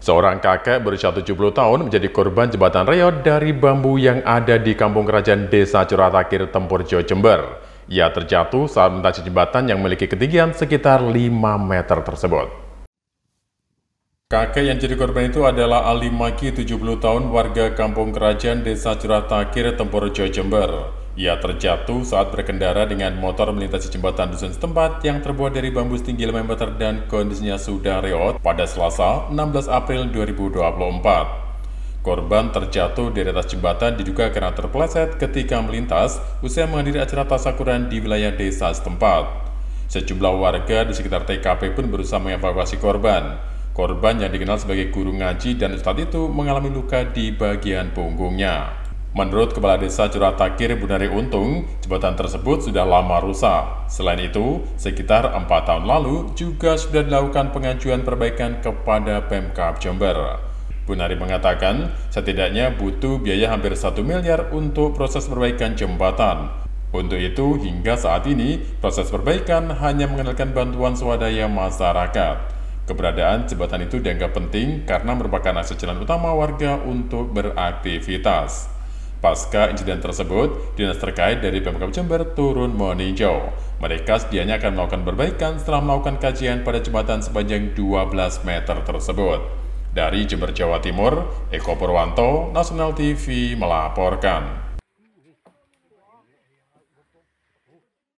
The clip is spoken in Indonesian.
Seorang kakek berusia 70 tahun menjadi korban jembatan reot dari bambu yang ada di kampung kerajaan Desa Curatakir, Tempurjo, Jember. Ia terjatuh saat melintasi jembatan yang memiliki ketinggian sekitar 5 meter tersebut. Kakek yang jadi korban itu adalah Ali Maki, 70 tahun, warga kampung kerajaan Desa Curatakir, Tempurjo, Jember. Ia terjatuh saat berkendara dengan motor melintasi jembatan dusun setempat yang terbuat dari bambu setinggi 5 meter dan kondisinya sudah reot pada Selasa 16 April 2024. Korban terjatuh dari atas jembatan diduga karena terpeleset ketika melintas usai menghadiri acara tasyakuran di wilayah desa setempat. Sejumlah warga di sekitar TKP pun berusaha mengevakuasi korban. Korban yang dikenal sebagai guru ngaji dan ustadz itu mengalami luka di bagian punggungnya. Menurut Kepala Desa Curatakir, Bunari Untung, jembatan tersebut sudah lama rusak. Selain itu, sekitar 4 tahun lalu juga sudah dilakukan pengajuan perbaikan kepada Pemkab Jember. Bunari mengatakan, setidaknya butuh biaya hampir 1 miliar untuk proses perbaikan jembatan. Untuk itu, hingga saat ini, proses perbaikan hanya mengandalkan bantuan swadaya masyarakat. Keberadaan jembatan itu dianggap penting karena merupakan akses jalan utama warga untuk beraktivitas. Pasca insiden tersebut, dinas terkait dari Pemkab Jember turun meninjau. Mereka sedianya akan melakukan perbaikan setelah melakukan kajian pada jembatan sepanjang 12 meter tersebut. Dari Jember, Jawa Timur, Eko Purwanto, Nasional TV melaporkan.